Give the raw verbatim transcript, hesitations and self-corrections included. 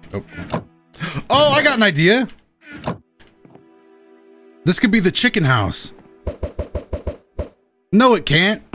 Oh. Oh, I got an idea. This could be the chicken house. No, it can't.